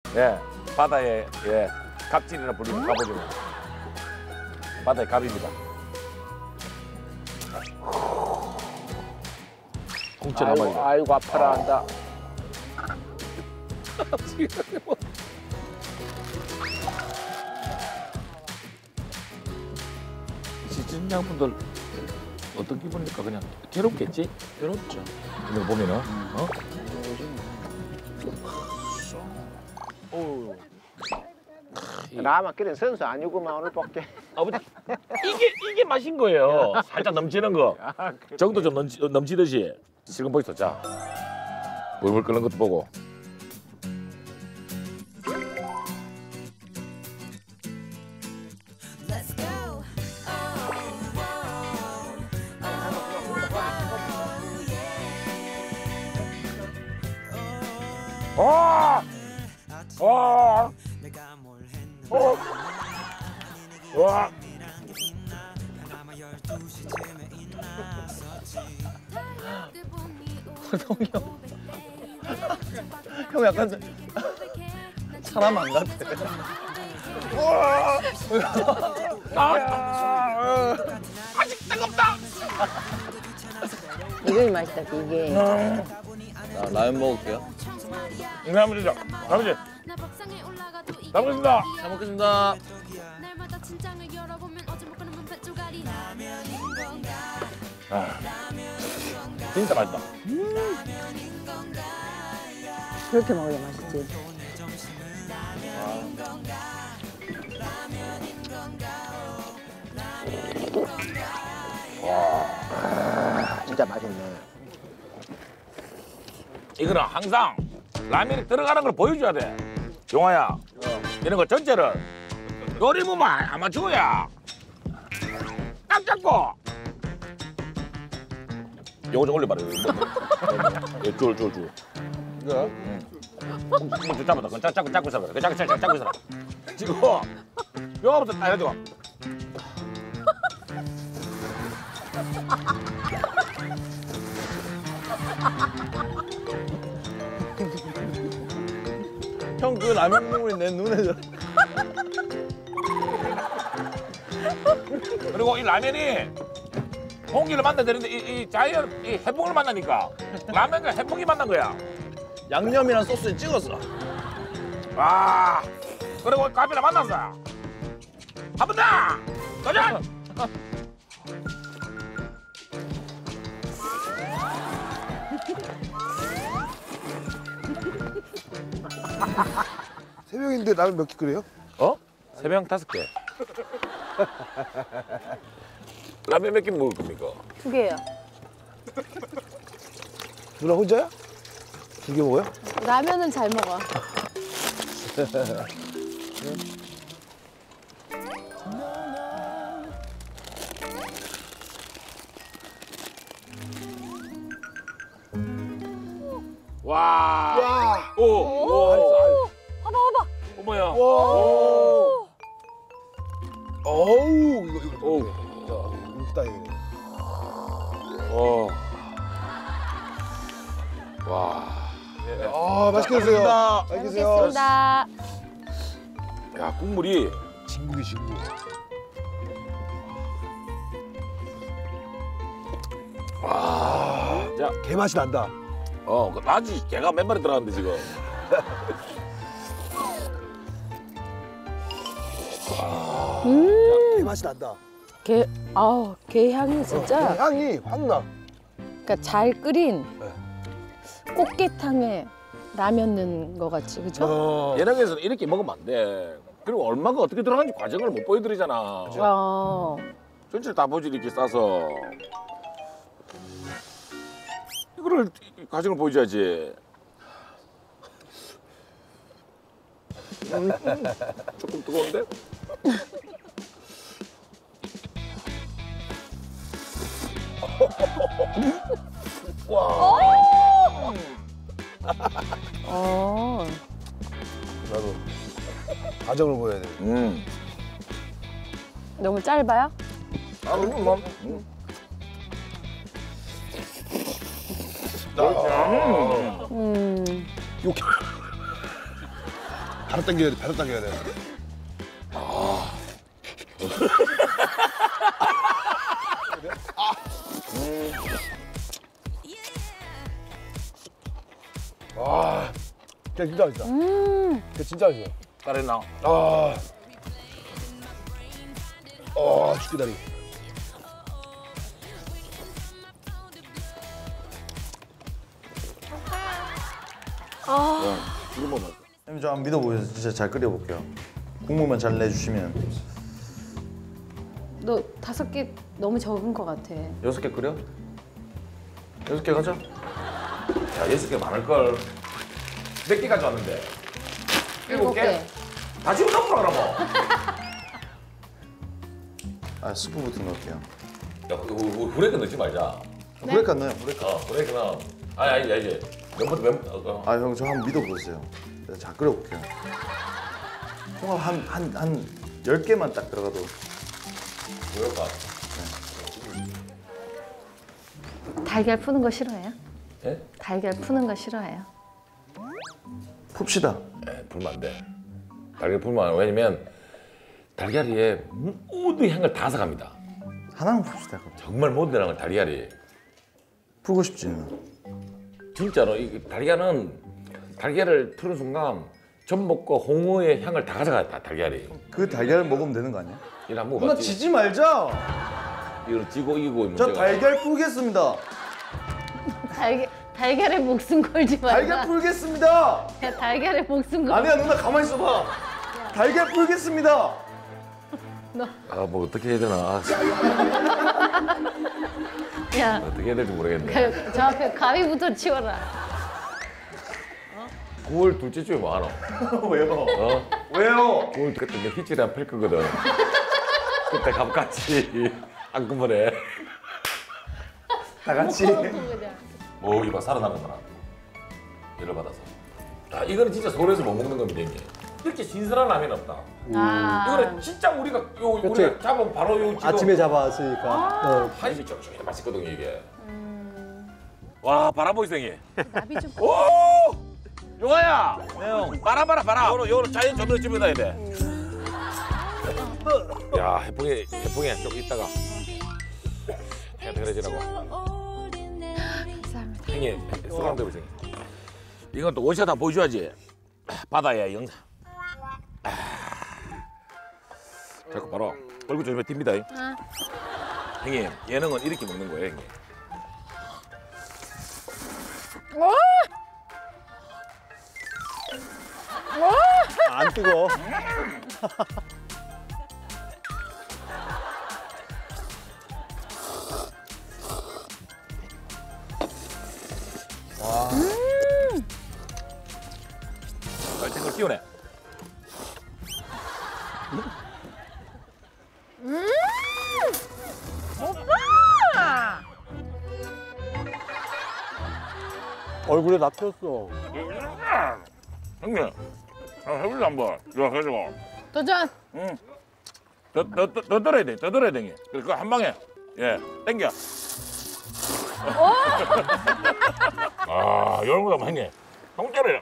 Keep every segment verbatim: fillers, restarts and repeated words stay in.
예, 바다의 예 갑질이라 불리는 갑오징어. 바다의 갑입니다. 공짜 아이고, 나만이다. 아이고 아파라 한다. 시청자분들 어떤 기분일까? 그냥 괴롭겠지? 괴롭죠. 이거 보면은 어? 오. 라마 끓인 선수 아니구만 오늘 밖에. 아버지 이게 이게 맛인 거예요. 살짝 넘치는 거. 정도 좀 넘치, 넘치듯이. 지금 보이소. 자, 물물 끓는 것도 보고. 와! 와! 어! 와! 동이 형. 형 약간 사람 안 같아. 아직 뜨겁다. 이게 맛있다, 이게. 자, 라면 먹을게요. 네, 아버지죠. 아버지. 잘 먹겠습니다. 잘 먹겠습니다. 아, 진짜 맛있다. 그렇게 먹어야 맛있지. 아, 진짜 맛있네. 이거는 항상 라면이 들어가는 걸 보여줘야 돼. 용화야, 이런 거 전체를 요리무만 아마추어야. 딱 잡고. 요거 좀 올려봐라. 예, 줄, 줄, 줄. 이거? 응. 좀 잡아봐. 그건 짝, 짝, 잡고 있어봐. 그 짝, 짝, 짝, 잡고 있어라. 지금 요거부터 딱 해가지고. 형 그 라면 국물이 내 눈에. 그리고 이 라면이 홍기를 만나야 되는데 이, 이 자연 이 해풍을 만나니까 라면과 해풍이 만난 거야. 양념이랑 소스에 찍었어. 와. 그리고 카피랑 만났어. 한 번 더. 도전. 세 명인데 라면 몇 개 끓여요? 어? 세 명 다섯 개. 라면 몇 개 먹을 겁니까? 두 개요. 누나 혼자야? 두 개 먹어요? 라면은 잘 먹어. 와. 야! 오. 오. 알, 알. 봐봐, 봐봐. 어머야. 와. 오. 어우, 이거, 이거. 오. 야, 웃기다, 이거. 어. 와. 아, 맛있게 드세요. 맛있게 드세요. 먹겠습니다. 야, 국물이 진국이 진국. 와. 자, 개 맛이 난다. 어, 그 아직 개가 몇 마리 들어갔는데 지금. 음, 개 맛이 난다. 게, 아우, 게 향이 진짜. 어, 향이 확 나. 그러니까 잘 끓인 네. 꽃게탕에 라면 넣은 거 같이, 그죠? 어. 예능에서는 이렇게 먹으면 안 돼. 그리고 얼마가 어떻게 들어가는지 과정을 못 보여드리잖아. 어. 전체를 다 보지 이렇게 싸서. 이거를 이 과정을 보여줘야지. 음, 조금 뜨거운데? 와. 어. 나도 과정을 보여야 돼. 음. 너무 짧아요? 아, 그럼 뭐. 음. 아, 음. 이렇게. 바로 당겨야 돼. 바로 당겨야 돼. 아, 진짜 진짜 맛있다. 음. 진짜 진짜 맛있어. 잘했나? 아, 어, 죽기다리. 이거 뭐 먹어? 형님 저 한번 믿어보세요. 진짜 잘 끓여볼게요. 국물만 잘 내주시면. 너 다섯 개 너무 적은 것 같아. 여섯 개 끓여? 여섯 개 가자. 야, 여섯 개 많을 걸. 몇 개 가져왔는데? 일곱 개? 다 지금 넣어라 그러면. 아 스프부터 넣을게요. 야, 후레이크 넣지 말자. 네? 후레이크 안 넣어요. 후레이크. 어, 후레이크 넣어. 아니, 아니, 아니. 면부터 면. 어, 어. 아 형 저 한번 믿어보세요. 제가 잘 끓여볼게요. 홍합 한한 한 열 개만 딱 들어가도. 뭐랄까? 달걀 푸는 거 싫어해요? 예? 달걀 푸는 거 싫어해요? 풉시다. 에, 불면 안 돼. 달걀 불면 안 돼. 왜냐면 달걀이에 모든 향을 다 사갑니다. 하나만 풉시다. 그럼. 정말 모든 향을 달걀이. 풀고 싶지. 진짜로 이 달걀은 달걀을 틀은 순간 전복과 홍어의 향을 다 가져가. 다 달걀이. 그 달걀 먹으면 되는 거 아니야? 이거 한번 누나 먹어봤지? 지지 말자. 이거 지고 이기고 저 문제가. 달걀 풀겠습니다. 달걀 달걀에 목숨 걸지 말자. 달걀 풀겠습니다. 야, 달걀에 목숨 걸. 아니야 누나 가만히 있어봐. 달걀 풀겠습니다. 아, 뭐 어떻게 해야 되나. 아, 야, 어떻게 해야 될지 모르겠네. 그, 저 앞에 가위부터 치워라. 구월 둘째 주에 뭐 하노? 왜요? 어? 왜요? 구월 그때 내 히치랑 펼 거거든. 그때 갑같이 한꺼번에. 다 같이. 뭐 이봐 살아남은 거나. 열을 받아서. 아, 이거는 진짜 서울에서 못 먹는 겁니다, 이게. 이렇게 신선한 라면 없다. 아. 이거는 진짜 우리가 요 우리가 잡으면 바로 요 지금 아침에 잡아왔으니까. 어. 한시 쫄쫄이 맛있거든요, 이게. 와, 바람 보이생이. 나비 좀. 오! 용아야. 네 형. 바람 봐라, 바람. 요로 요로 자연 전도 집에 놔야 돼. 야, 해풍이 해풍이 좀 있다가 해드려지라고. 감사합니다. 형님, 수강 들으세요. 이건 또 원샷 한번 보여줘야지. 바다야 영상. 아. 자꾸 바로 얼굴 조심해 튑니다. 아. 형님, 예능은 이렇게 먹는 거예요, 형님. 안 뜨거. 얼큰 걸 끼우네. 얼굴에 나 폈어. 형님, 한번 해보자 한번. 이거 해가지고. 도전. 응. 더, 더, 더, 더 들어야 돼, 더 들어야 돼. 형님. 그거 한 방에. 예, 땡겨. 아, 이런 거다, 형님. 통째로요.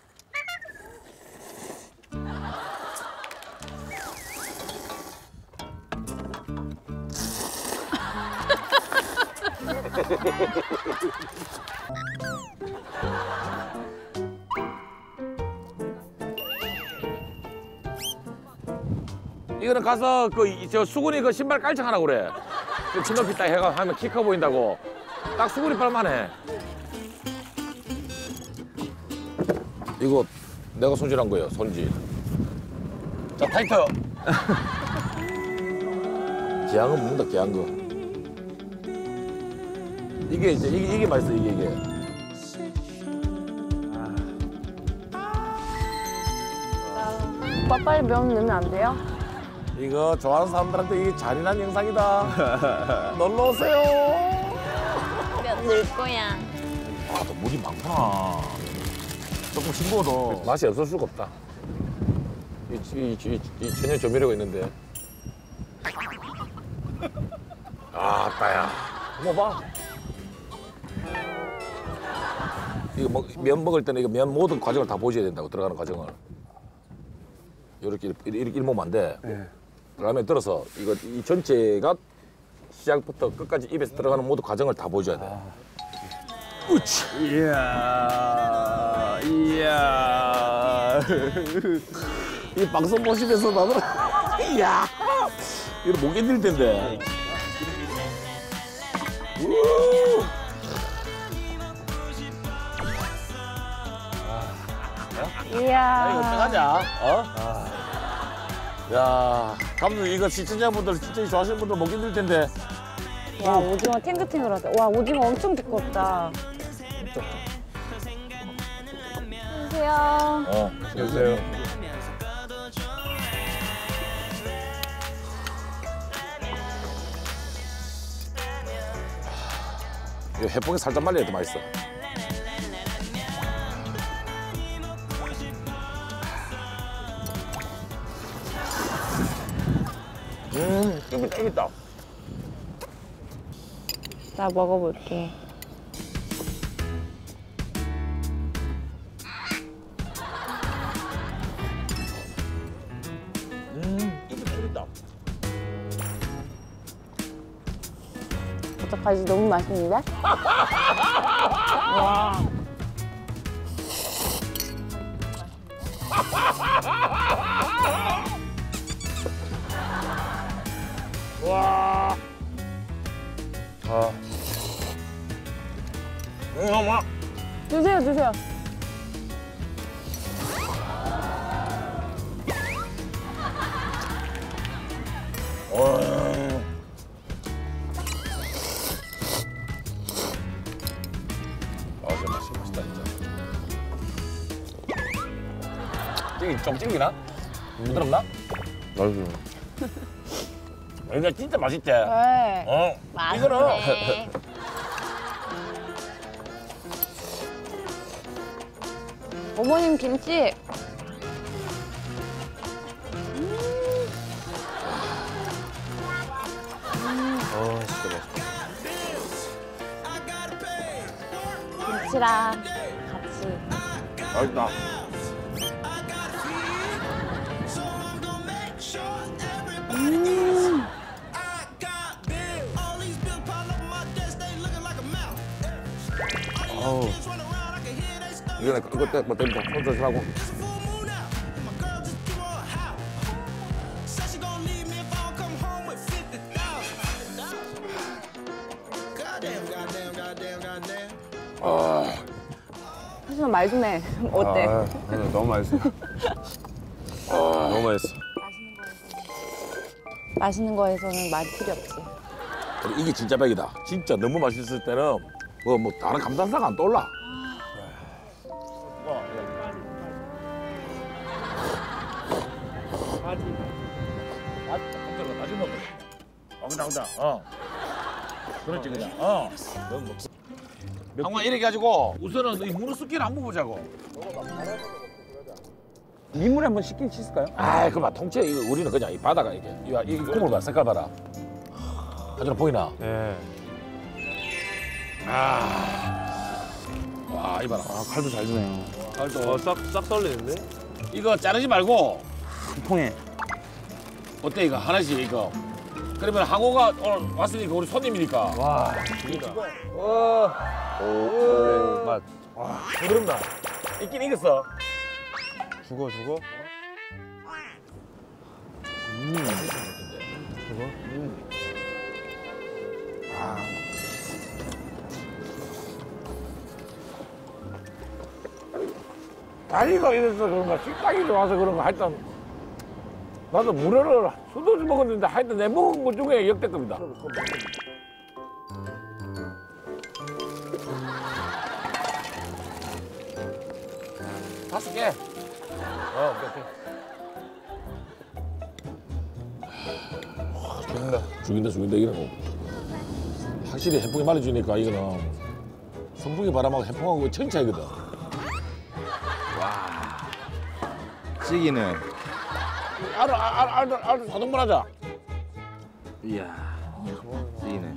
이거는 가서 그 저 수근이 그 신발 깔창하라고 그래. 그 진높이 딱 해가 하면 키 커 보인다고. 딱 수근이 발만 해. 이거 내가 손질한 거예요, 손질. 자, 타이트. 기양은 먹는다, 기양 거. 이게 이제 이게, 이게 맛있어, 이게 이게. 오빠 빨리 면 넣으면 안 돼요? 이거 좋아하는 사람들한테 이게 잔인한 영상이다. 놀러 오세요. 면 넣을 거야. 아, 너 물이 많구나. 조금 싱거워도 맛이 없을 수가 없다. 이, 이, 이, 이 천연 조미료가 있는데. 아, 따야. 한번 봐. 이거 먹, 면 먹을 때는 이거 면 모든 과정을 다 보셔야 된다고, 들어가는 과정을. 이렇게 이렇게 일모면 안 돼. 네. 라면 들어서 이거 이 전체가 시작부터 끝까지 입에서 들어가는 모든 과정을 다 보여줘야 돼. 우치. 이야, 이야. 이 방송 보시면서 나는 이야 이거 못 견딜 텐데. 우. 이야. 이거 어떡하냐? 어? 야 감독 이거 시청자분들 진짜 좋아하시는 분들 못 견딜 텐데. 와, 오징어 탱글탱글하다. 와, 오징어 엄청 두껍다. 안녕하세요. 어. 안녕하세요. 이거 해풍에 살짝 말려야 더 맛있어. 음, 입이 땡겼다. 나 먹어볼게. 음, 입이 땡겼다. 어떡하지? 너무 맛있는데? 와. 와. 아. 음, 엄마. 드세요, 드세요. 어. 아, 진짜 맛있, 맛있다, 진짜. 찡기, 좀 찡기나? 부드럽나? 맛있어. 이거 진짜 맛있지? 네. 어. 맛있네. 이거는 어머님 김치. 아, 진짜 맛있어. 김치랑 같이. 맛있다. 음. 어우. 이거는 이거 때, 뭐 때부터 손 조심하고. 아, 하지만 말 좀 해. 어때? 아, 네, 너무 맛있어. 너무 맛있어. 맛있는 거에서는 말이 필요 없지. 근데 이게 진짜 백이다. 진짜 너무 맛있을 때는 뭐, 뭐 다른 감탄사가 안 떠올라. 다시 먹어. 어, 그다, 그다. 어. 그렇지, 그냥. 어. 항상 이렇게 가지고 우선은 이 문어 습기를 한번 보자고. 민물에 한번 씻긴 씻을까요? 아, 그만 통째 이거 우리는 그냥 이 바다가 이게 이, 이 국물 봐, 색깔 봐라. 하준아 보이나? 예. 아, 와, 이봐라. 아, 칼도 잘 드네요. 칼도 싹, 싹 썰리는데? 이거 자르지 말고 한 통에. 어때 이거 하나씩 이거. 그러면 항호가 오늘 왔으니까 우리 손님이니까. 와. 오, 오, 맛. 와, 부드럽다. 있긴 익었어. 죽어, 죽어? 다리가 이래서 그런가 식당이 좋아서 그런가 하여튼 나도 물회를 수도주 먹었는데 하여튼 내 먹은 것 중에 역대급이다. 다섯 개. 어, 오케이, 오케이. 죽인다. 죽인다, 죽인다, 이러고. 확실히 해풍이 말해주니까 이거는 선풍기 바람하고 해풍하고 천차이거든 찌기네. 알을, 알, 알, 알, 알, 사동분 하자. 이야, 찌기네.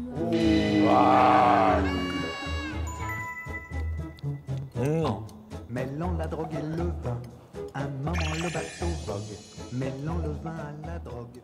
와. 음. Mêlons la drogue et le vin. Un moment le bateau vogue. Mêlons le vin à la drogue.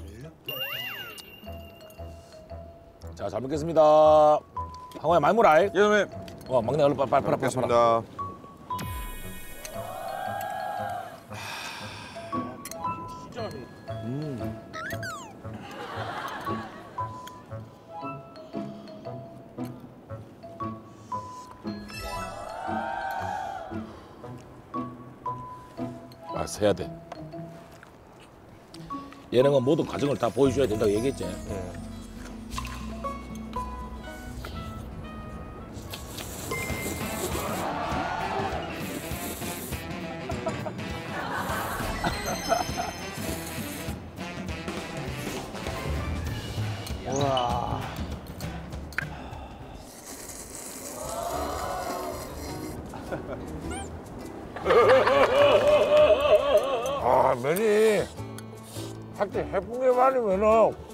자, 잘 먹겠습니다. 황호야 많이 먹어라. 예 선배님. 어, 막내 얼른 빨리 빨리 빨리 빨리. 먹겠습니다. 아, 세야 돼. 예능은 모든 과정을 다 보여줘야 된다고 얘기했지. 아, 면이 확실히 해풍에 말이면은